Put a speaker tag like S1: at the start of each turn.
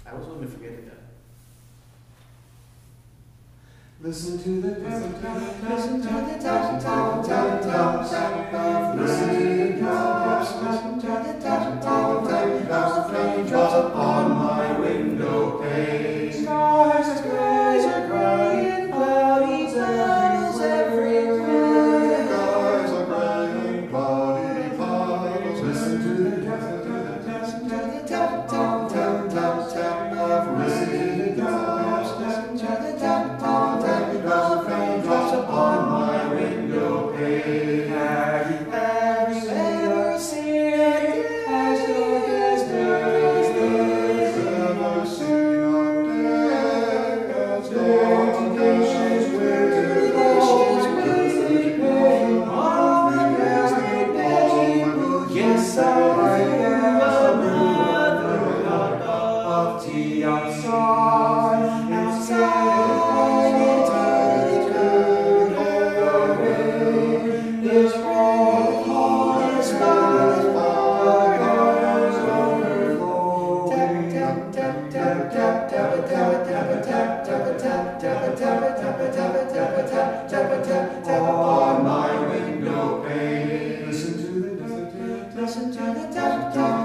S1: I was going to forget it.
S2: Listen to the listen to the
S1: Listen to the tap tap tap tap.
S2: listen to the drops,
S1: Listen to the tap tap
S2: tap raindrops upon my window pane.
S1: Skies are gray and cloudy, clouds everywhere.
S2: Skies are gray and cloudy, clouds. Listen to the tap
S1: Tap tap tap tap tap.
S2: listen to the drops,
S1: Listen to the tap tap tap.
S2: raindrops upon my window pane.
S1: Have you ever seen it as dark as day?
S2: Ever seen a day as dark as winter
S1: Yes, I am another cup of tea outside, outside, it's good away. It's rain, it's fire, fire's overflow. Tap, tap, tap, tap, tap, tap, tap, tap, tap, tap, tap, tap, tap, tap, tap, tap, tap, tap, tap, tap,
S2: on my window pane.
S1: listen to the tap, tap,